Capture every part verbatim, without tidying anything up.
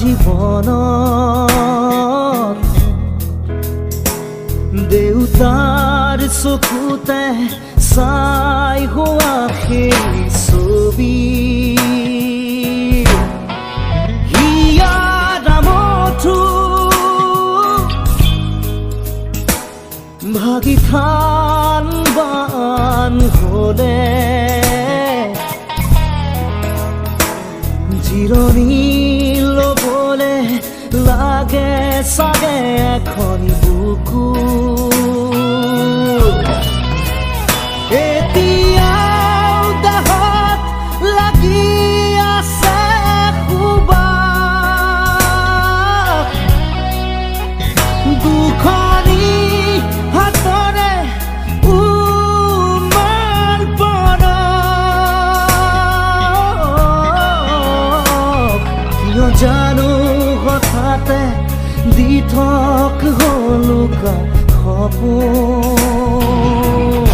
জীৱনত দেউতাৰ চকুতে চাই হোৱা সেই ছবি ভাগি থান বান হলে জিৰণি লবলে লাগে চাগে এখন বুকু এতিয়াও দেহত লাগি আছে খুবা দুখনি জানো হঠাতে দি থক হলুকা সপোন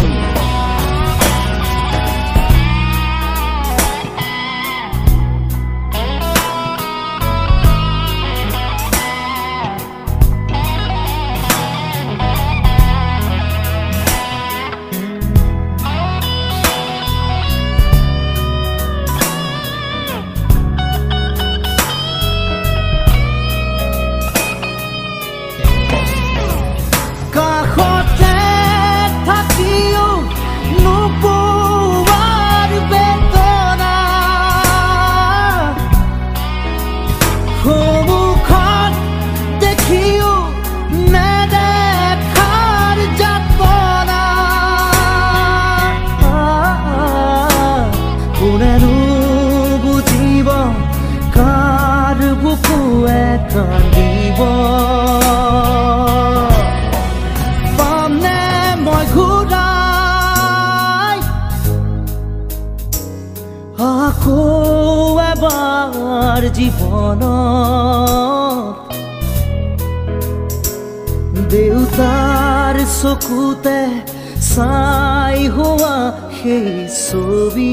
কোনেনো বুজিব কাৰ বুকুৱে কান্দিব পামনে মই ঘূৰাই আকৌ এবাৰ জীৱনত দেউতাৰ চকুতে চাই হোৱা সেই ছবি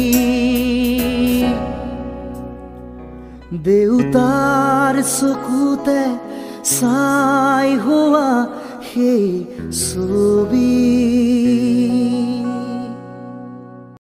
দেউতাৰ চকুতে চাই হোৱা সেই ছবি।